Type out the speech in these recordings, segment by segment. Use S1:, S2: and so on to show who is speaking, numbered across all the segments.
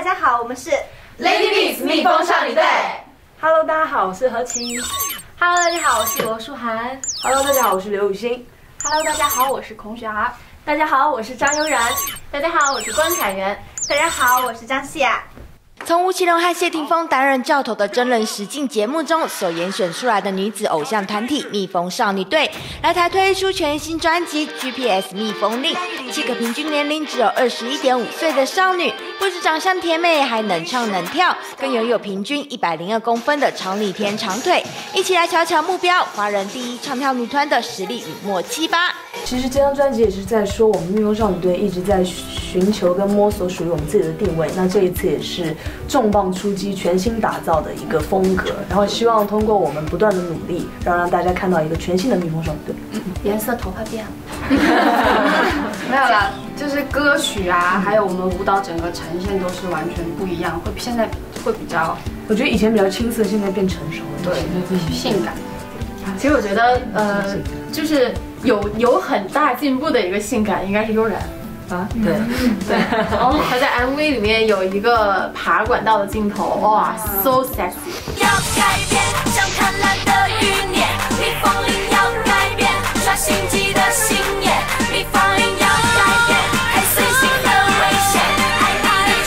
S1: 家好，我们是
S2: Lady Beats 蜜蜂少女队。
S3: Hello， 大家好，我是何琪。
S1: Hello， 大家好，我是罗淑涵。
S3: Hello， 大家好，我是刘雨欣。
S4: Hello， 大家好，我是孔雪儿。
S1: 大家好，我是张悠然。
S4: 大家好，我是关凯源。
S1: 大家好，我是张希雅。
S5: 从吴奇隆和谢霆锋担任教头的真人实境节目中所严选出来的女子偶像团体蜜蜂少女队，来台推出全新专辑《GPS 蜜蜂令》，7个平均年龄只有21.5岁的少女，不止长相甜美，还能唱能跳，更拥有平均102公分的超逆天长腿。一起来瞧瞧目标，华人第一唱跳女团的实力与默契吧。
S3: 其实这张专辑也是在说，我们蜜蜂少女队一直在寻求跟摸索属于我们自己的定位。那这一次也是重磅出击，全新打造的一个风格，然后希望通过我们不断的努力，让大家看到一个全新的蜜蜂少女队。
S4: 颜色头发变了，没有啦，就是歌曲啊，还有我们舞蹈整个呈现都是完全不一样，现在会比较，
S3: 我觉得以前比较青涩，现在变成熟了，
S4: 对，性感。
S2: 其实我觉得，就是有很大进步的一个性感，应该是悠然。
S3: 啊，对，
S2: 他在 MV 里面有一个爬管道的镜头，哇 ，so sexy。
S6: 要改变，像贪婪的欲念，蜜蜂令要改变，刷心机的心眼，蜜蜂令要改变，太随性的危险，爱你的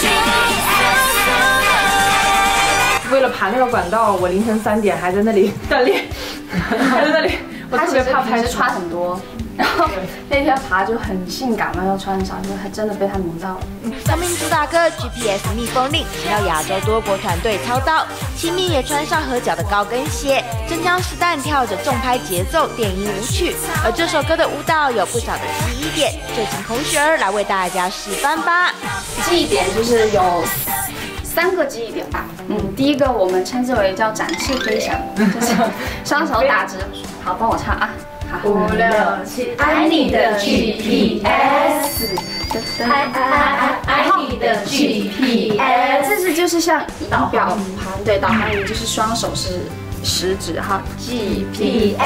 S6: GPS。
S3: 为了爬那个管道，我凌晨3点还在那里锻炼，还在那里，我特别怕拍
S4: 是穿很多。然后那天爬就很性感嘛，要穿上，就还真的被他萌到了。
S5: 同名主打歌《GPS 蜜蜂令》请到亚洲多国团队操刀，齐蜜也穿上合脚的高跟鞋，真枪实弹跳着重拍节奏电音舞曲。而这首歌的舞蹈有不少的记忆点，就请孔雪儿来为大家示范吧。
S4: 记忆点就是有3个记忆点吧。第一个我们称之为叫展翅飞翔，就是双手打直。好，帮我唱啊。
S2: 5、6、7，爱你的 GPS， 爱你的 GPS。
S4: 这是就是像仪表盘，对，导航仪就是双手是食指哈 ，GPS。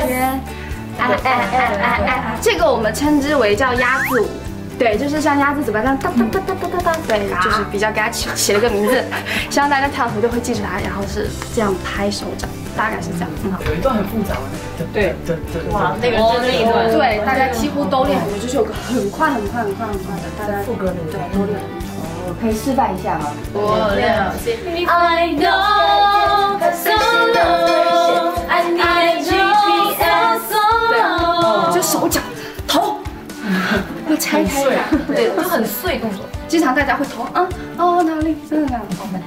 S4: 这个我们称之为叫鸭字舞。对，就是像鸭子嘴巴这样哒哒哒哒哒哒哒，对，就是比较给它起了个名字，希望大家跳的时候就会记住它，然后是这样拍手掌，大概是这样。
S3: 有一段很复杂的，对，
S2: 哇，那个真的一段，
S4: 对，大家几乎都练很多，就是有个很快的，大家
S3: 副歌那个，
S4: 对，都练很多。我可以示范一下吗
S2: 5、6、7 ，I know so low， I need GPS so low，
S4: 就手脚头。要拆开的，
S2: 对，就很碎动作。
S4: 经常大家会投哪里真的那样。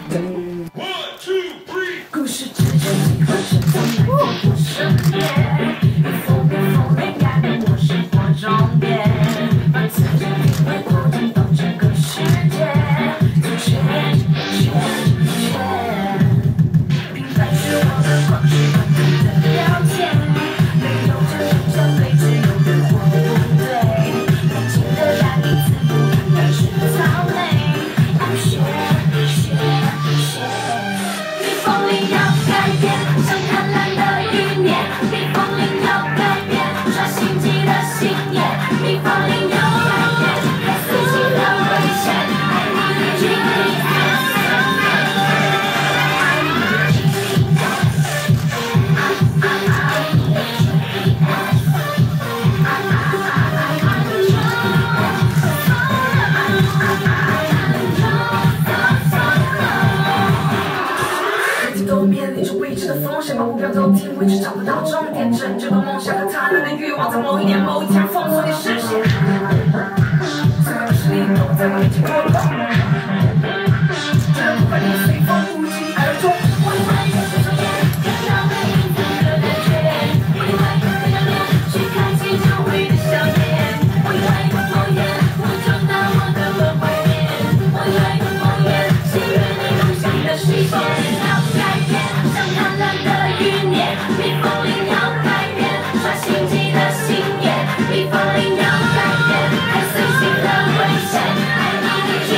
S6: 故事之间你会是怎么过我身边？风铃改变我生活终点，把自己定位过震动整个世界，平凡是我的光是关注的标签，没有这种相对只有对或不对。为止找不到终点，真正的梦想和贪婪的欲望，在某一年某一天封锁你视线。所有的实力都在面前过动，这不管你随风无疾而终。我以为有这种眼，看到每一次的感觉。我以为有两眼去看清周围的笑脸。我以为梦魇，我就拿我的梦怀念。我以为梦魇，幸运你梦想的实现。要改变，像贪婪的欲念。蜜蜂令要改变，刷心机的心眼。蜜蜂令要改变，太随性的危险。爱你的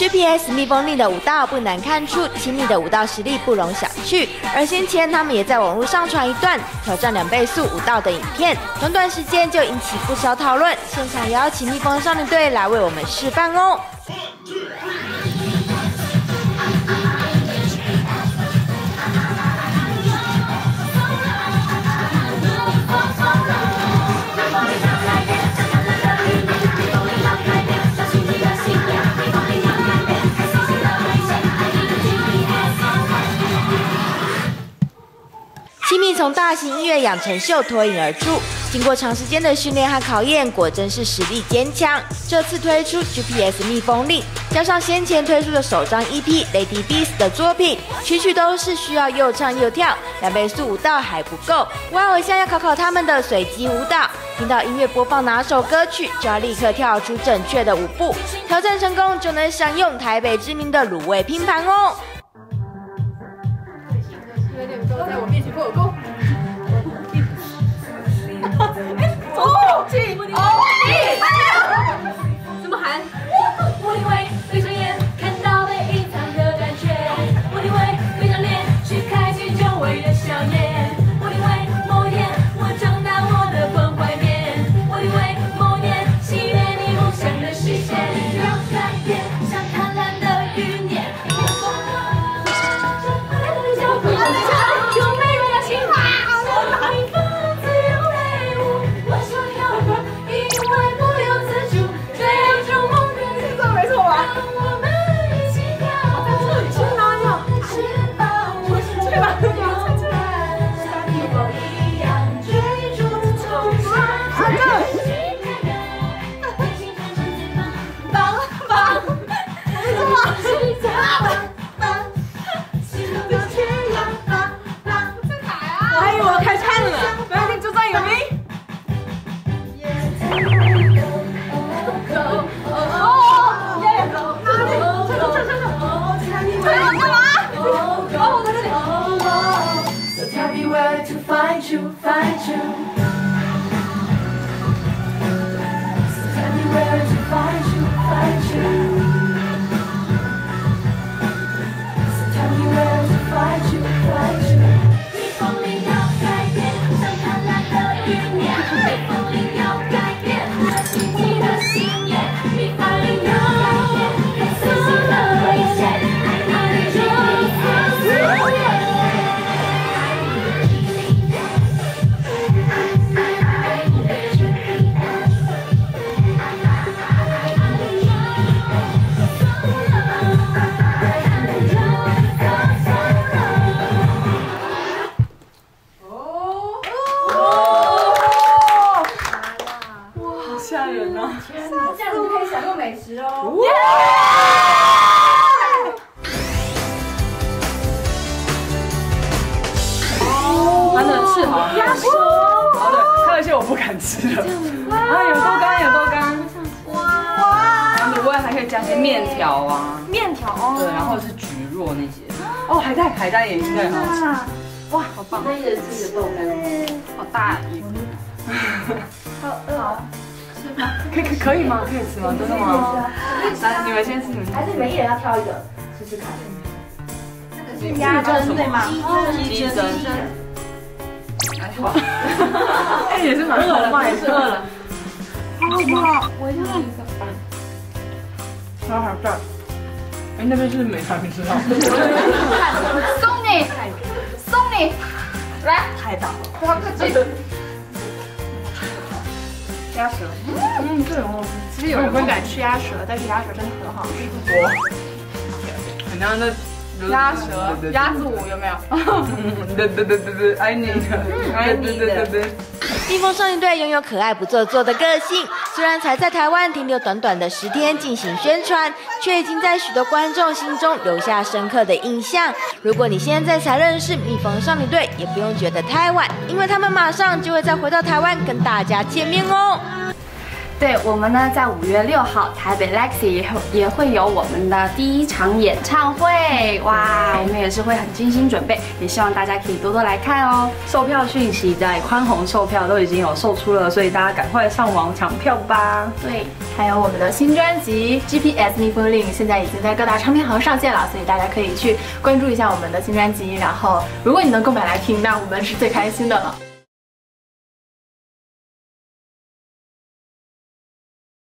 S5: GPS 蜜蜂令的舞蹈不难看出，亲密的舞蹈实力不容小觑。而先前他们也在网络上传一段挑战2倍速舞蹈的影片，短短时间就引起不少讨论。现场邀请蜜蜂少女队来为我们示范哦。亲密从大型音乐养成秀脱颖而出，经过长时间的训练和考验，果真是实力坚强。这次推出 GPS 蜜蜂令，加上先前推出的首张 EP Lady Beast 的作品，曲曲都是需要又唱又跳，2倍速舞蹈还不够。我偶像要考考他们的随机舞蹈，听到音乐播放哪首歌曲，就要立刻跳出正确的舞步，挑战成功就能享用台北知名的卤味拼盘哦。
S2: 都在我面前给我勾。
S6: 怎么喊？我以为闭上眼看到被隐藏的感觉，我以为闭上脸去开启久违的笑颜，我以为某一天我长大我的关怀面，我以为某一天熄灭你梦想的视线，让改变像贪婪的欲念。
S7: 海带也应该很好吃。哇，好棒！
S2: 那也是个豆干，
S7: 好大一个。
S1: 好饿啊！
S7: 是吗？可以吗？可以吃吗？真的吗？来，你们先吃。
S1: 还是你们一人要挑一个试试看。
S7: 这个是鸭胗对吗？鸡胗。哎，也是蛮饿了，也是饿了。好不好？我要一个。还好在。哎，那边是没还没吃到。
S4: 送你，送你，来，
S3: 太大了，
S4: 不要客气。
S7: 鸭舌，这很好吃。
S2: 其实有人不敢吃鸭舌，但是鸭舌真的很好吃。
S7: 很像那
S2: 鸭舌，鸭子舞有没有？
S7: 对，爱你的，爱对。
S5: 蜜蜂少女队拥有可爱不做作的个性，虽然才在台湾停留短短的10天进行宣传，却已经在许多观众心中留下深刻的印象。如果你现在才认识蜜蜂少女队，也不用觉得太晚，因为他们马上就会再回到台湾跟大家见面哦。
S4: 对，我们呢在5月6号台北 Lexi 也会有我们的第一场演唱会，哇，我们也是会很精心准备，也希望大家可以多多来看哦。
S7: 售票讯息在宽宏售票都已经有售出了，所以大家赶快上网抢票吧。
S2: 对，还有我们的新专辑 GPS 蜜蜂令现在已经在各大唱片行上线了，所以大家可以去关注一下我们的新专辑。然后，如果你能购买来听，那我们是最开心的了。